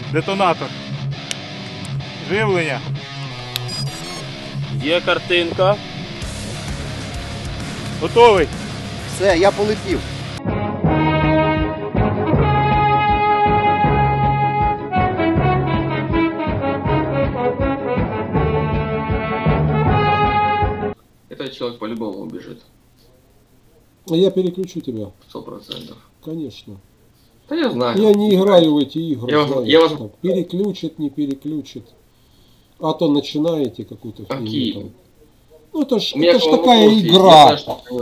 Детонатор. Живлення. Є картинка. Готовий? Все, я полетів. Этот человек по-любому убежит. Я переключу тебя. 100%. Конечно. Да я знаю. Я не играю в эти игры. Я вас... Так, переключит, не переключит. А то начинаете какую-то фигню там. Ну это ж такая игра.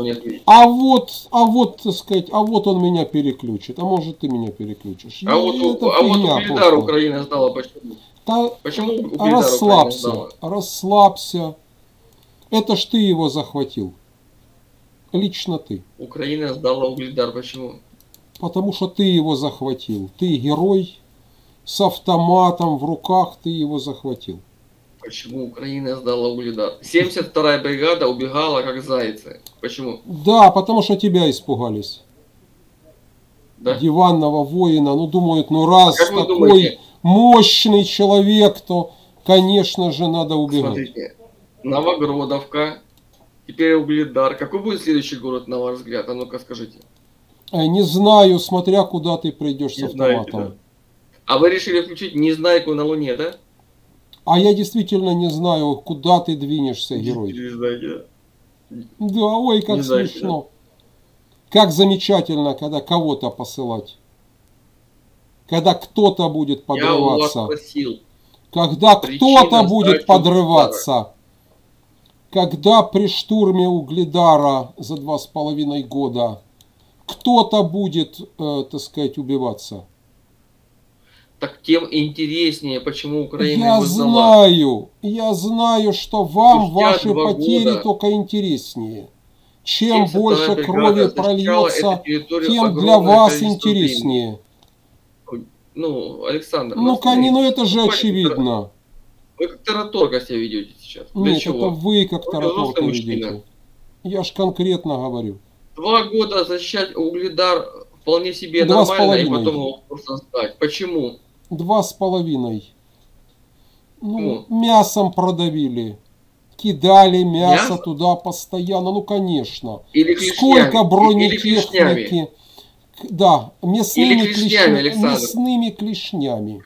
Так сказать, он меня переключит. А может ты меня переключишь. Вот Угледар Украина сдала почему? Почему Угледар Украина сдала? Расслабься. Это ж ты его захватил. Лично ты. Украина сдала Угледар. Почему? Потому что ты его захватил. Ты герой. С автоматом в руках ты его захватил. Почему Украина сдала Угледар? 72-я бригада убегала как зайцы. Почему? Да, потому что тебя испугались. Да? Диванного воина. Ну думают, ну раз такой думаете? Мощный человек, то, конечно же, надо убегать. Смотрите. Новогродовка. Теперь Угледар. Какой будет следующий город, на ваш взгляд? А ну-ка скажите. Не знаю, смотря куда ты придешь с автоматом. Знаете, да? А вы решили включить «Незнайку на Луне», да? А я действительно не знаю, куда ты двинешься, герой. Не знаете, да? Да, ой, как смешно. Да? Как замечательно, когда кого-то посылать. Когда кто-то будет подрываться. Я у вас спросил. Когда кто-то будет подрываться. Когда при штурме Угледара за 2,5 года кто-то будет, так сказать, убиваться. Так тем интереснее, почему Украина его сдала. Я знаю, что вам ваши потери только интереснее. Чем больше крови прольется, тем для вас интереснее. Ну, Александр, ну это же очевидно. Вы как тараторка себя ведете сейчас. Нет, это вы как тараторка ведете. Я ж конкретно говорю. 2 года защищать Угледар вполне себе нормально, и потом его просто сдать. Почему? 2,5. Ну, мясом продавили. Кидали мясо туда постоянно. Ну, конечно. Или сколько бронетехники. Или да, мясными клешнями.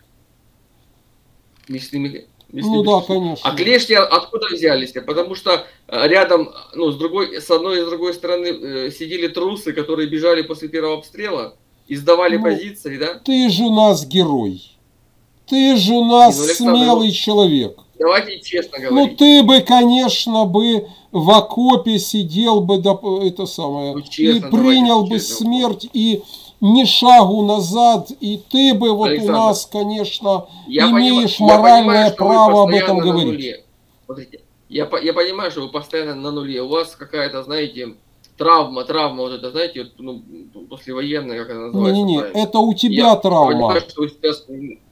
Ну да, конечно. А клешни откуда взялись? Потому что рядом, ну, с одной и с другой стороны сидели трусы, которые бежали после первого обстрела и сдавали позиции, да? Ты же у нас герой. Ты же у нас смелый человек. Давайте честно говорить. Ну ты бы, конечно, в окопе сидел бы, это самое, и принял бы смерть, и ни шагу назад, и ты бы вот Александр, у нас, конечно, имеешь моральное право об этом говорить. Смотрите, я понимаю, что вы постоянно на нуле. У вас какая-то, знаете, травма вот это, знаете, ну, послевоенная, как она называется. Не, это у тебя травма. Я понимаю, что вы сейчас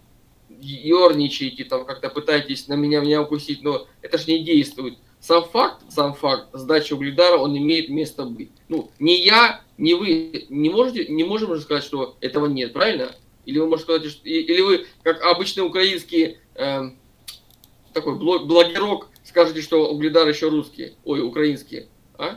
ерничаете, там как-то пытаетесь на меня укусить, но это же не действует. Сам факт сдачи Угледара, он имеет место быть. Ну, ни я, ни вы не можем же сказать, что этого нет, правильно? Или вы можете сказать, что, или вы, как обычный украинский такой блогерок, скажете, что Угледар еще русский, украинский, а?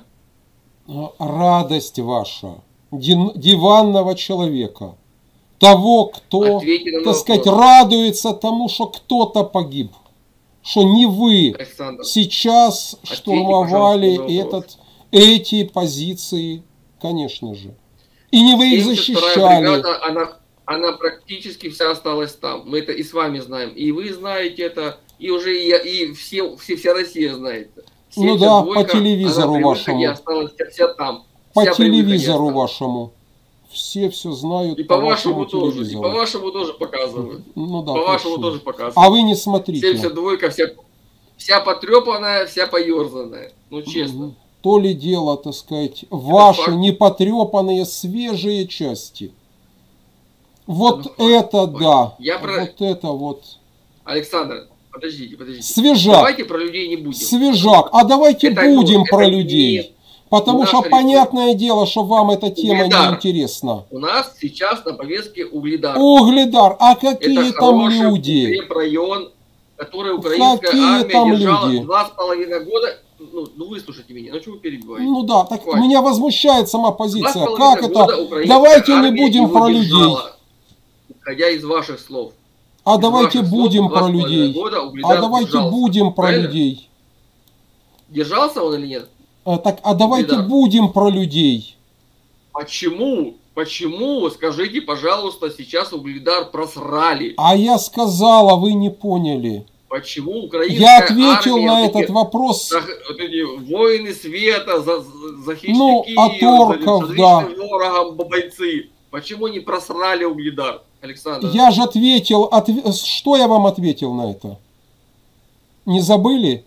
Радость ваша, диванного человека, того, кто, так сказать, радуется тому, что кто-то погиб. Что не вы, Александр, сейчас штурмовали эти позиции, конечно же. И не вы их защищали. Бригада, она практически вся осталась там. Мы это и с вами знаем. И вы знаете это, и уже вся Россия знает. Ну да, по телевизору вашему. Вся там. По телевизору вашему. Все знают. И по вашему тоже. И по вашему тоже показывают. Ну да. По вашему тоже показывают. А вы не смотрите. 72-ка вся потрепанная, вся поерзанная. Ну честно. То ли дело, так сказать, ваши непотрепанные свежие части. Вот это да. Вот это вот. Александр, подождите. Свежак. Давайте про людей не будем. Свежак. А давайте будем про людей. Потому что понятное дело, что вам эта тема Угледар. не интересна. У нас сейчас на повестке Угледар. Угледар. А какие это там люди? район, который украинская Какие армия там держала люди? 2,5 года. Ну выслушайте меня, ну что вы перебиваете? Ну да, так Хватит. меня возмущает сама позиция. 2,5 Как года это? украинская Давайте не армия будем его про людей. держала, исходя из ваших слов. А Из давайте ваших будем слов про 2,5 людей. года Угледар А давайте держался. будем про Правильно? людей. Держался он или нет? Так, а давайте Угледар. будем про людей. Почему? Почему, скажите, пожалуйста, сейчас Угледар просрали? А я сказала, вы не поняли. Почему украинская Я ответил армия, на вот этот эти, вопрос. вот эти воины света, захищники, Ну, от орков, за да. ворогом бойцы. Почему не просрали Угледар, Александр? Я же ответил. Что я вам ответил на это? Не забыли?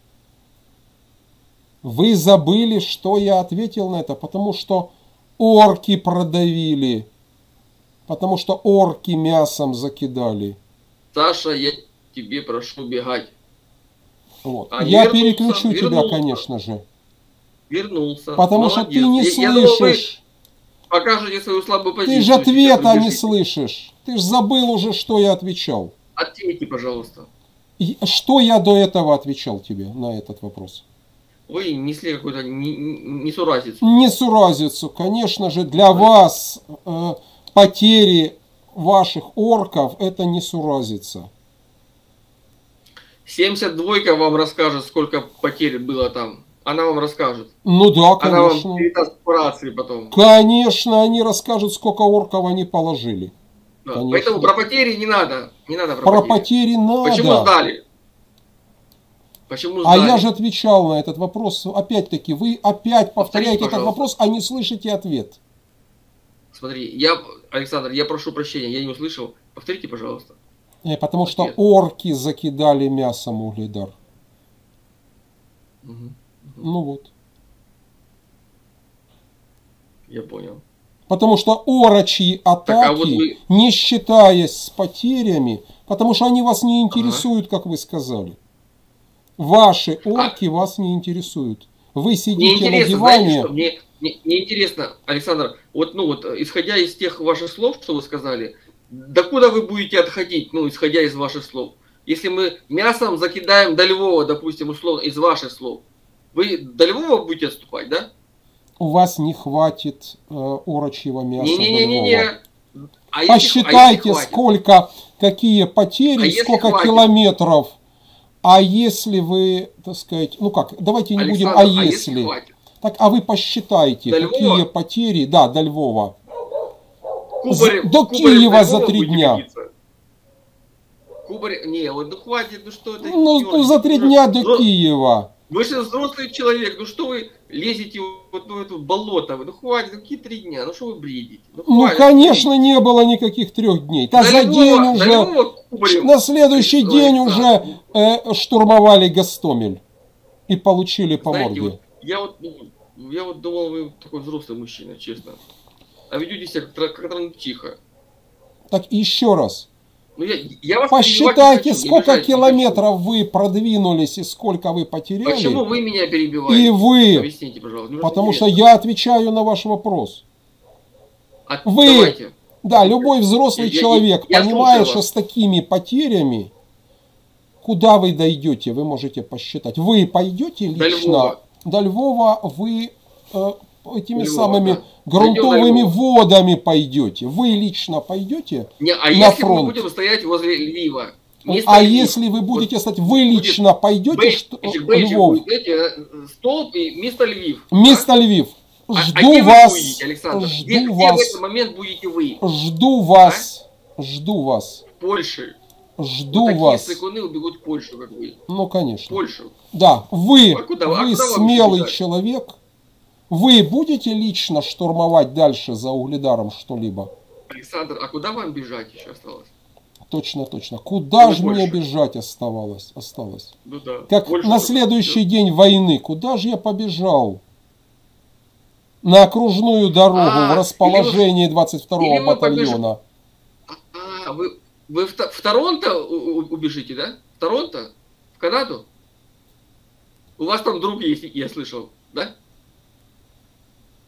Вы забыли, что я ответил на это? Потому что орки продавили. Потому что орки мясом закидали. Саша, я тебе прошу бегать. Вот. А Я вернулся, переключу тебя, вернулся. конечно же. Вернулся. Потому Молодец. что ты не Я думал, вы слышишь. покажете свою слабую позицию. Ты же ответа сейчас не убежите. слышишь. Ты же забыл уже, что я отвечал. Ответьте, пожалуйста. Что я до этого отвечал тебе на этот вопрос? Вы несли какую-то несуразицу. Несуразицу, конечно же, для вас потери ваших орков это несуразица. 72-ка вам расскажет, сколько потерь было там. Она вам расскажет. Ну да, Она вам конечно. передаст по рации потом. Конечно, они расскажут, сколько орков они положили. Да. Конечно. Поэтому про потери не надо. Не надо про, Про потери. потери надо. Почему сдали? Почему А сдали? я же отвечал на этот вопрос. Опять-таки, вы опять повторяете этот пожалуйста. вопрос, а не слышите ответ. Смотри, Александр, я прошу прощения, я не услышал. Повторите, пожалуйста. Потому что Ответ. орки закидали мясом Угледар. Мгм. Ну вот. Я понял. Потому что орочьи атаки, вот вы- не считаясь с потерями, потому что они вас не интересуют, как вы сказали. Ваши орки вас не интересуют. Вы Мне сидите на интересно, диване. знаете что? Мне интересно, Александр, вот исходя из тех ваших слов, что вы сказали, докуда вы будете отходить, исходя из ваших слов? Если мы мясом закидаем до Львова, допустим, условно, из ваших слов, вы до Львова будете отступать, да? У вас не хватит орочьего мяса. до Львова. Не-не-не-не. Посчитайте, сколько, какие потери, если сколько хватит? километров. А если вы, так сказать, давайте не будем, Александр, а если. хватит? Так, а вы посчитайте, До какие Львова? потери, да, до Львова. Кубарев, До Кубарев Киева до за Львова 3 будет дня. годиться? Хватит, что это? Ну, за 3 дня до Киева. Вы же взрослый человек, что вы лезете в это болото? Хватит, какие 3 дня? Что вы бредите? Хватит, Конечно, не было никаких 3 дней. Да за день уже, Кубарев, на следующий день уже штурмовали Гостомель. И получили по знаете, морде. Я думал, вы такой взрослый мужчина, честно. А ведете себя как-то тихо. Так еще раз. Я вас Посчитайте, не хочу, сколько не километров вы продвинулись и сколько вы потеряли. Почему вы меня перебиваете? И вы. Объясните, пожалуйста. Потому что я отвечаю на ваш вопрос. Вы, Давайте. да, любой взрослый человек я понимает, слушаю что вас. с такими потерями, куда вы дойдете, вы можете посчитать. Вы пойдете До лично Львова. до Львова, вы этими Львова, самыми да. грунтовыми Дойдем до Львова. водами пойдете. Вы лично пойдете А на если фронт. мы будем стоять возле Львива? Место А Львив. если вы будете стать, вы будет лично пойдете Бейджик Львов? будет, столб и место Львив. Место Львив. А Жду где вас. вы будете, Александр? Жду Где в вас. этот момент будете вы? Жду вас. Жду вас. В Польше. Жду Такие вас. сыкуны убегут в Польшу, как вы. Ну, В конечно. Польшу. Да, вы куда вам смелый бежать? человек. Вы будете лично штурмовать дальше за Угледаром что-либо? Александр, а куда вам бежать еще осталось? Точно. Куда Ну, же мне больше. бежать осталось? Ну да. Как Польшу на вот следующий всё. день войны, куда же я побежал? На окружную дорогу в расположении 22-го или вы батальона. Вы в Торонто убежите, да? В Торонто? В Канаду? У вас там друг есть, я слышал, да?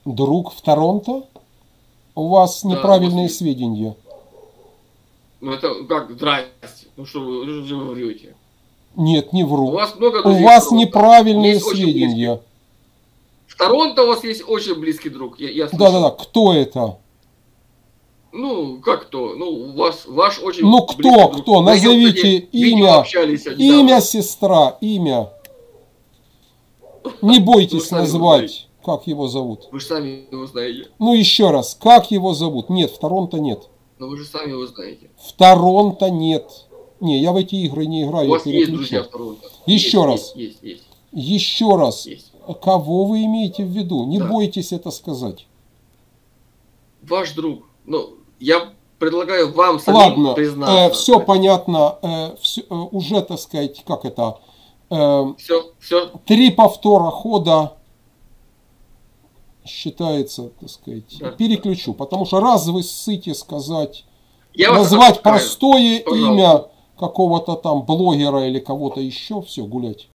Друг в Торонто? У вас Да, неправильные у вас сведения. Ну это как, здрасте. Ну что вы врете? Нет, не вру. У вас много У друзей вас в Торонто. неправильные Есть очень сведения. близкий. В Торонто у вас есть очень близкий друг. Я слышал. Да-да-да, кто это? Ну, как кто? Ну, ваш очень Ну, близкий друг. кто? Мы с ним, Назовите кстати, видео имя. общались недавно. Имя, сестра, имя. Не бойтесь сами назвать, как его зовут. Вы же сами его знаете. Ну, еще раз, как его зовут? Нет, в Торонто нет. Но вы же сами его знаете. В Торонто нет. Не, я в эти игры не играю. У вас есть переключу. друзья в Торонто. Еще Есть, раз. Есть. Еще раз. Есть. Кого вы имеете в виду? Не Да. бойтесь это сказать. Ваш друг. Ну, я предлагаю вам самим Ладно, признаться. все понятно. Уже, так сказать, как это... Все. 3 повтора хода считается, так сказать, Да. переключу. Потому что раз вы ссыте сказать, Я вас назвать отпускаю. простое Пожалуйста. имя какого-то там блогера или кого-то еще, все, гулять.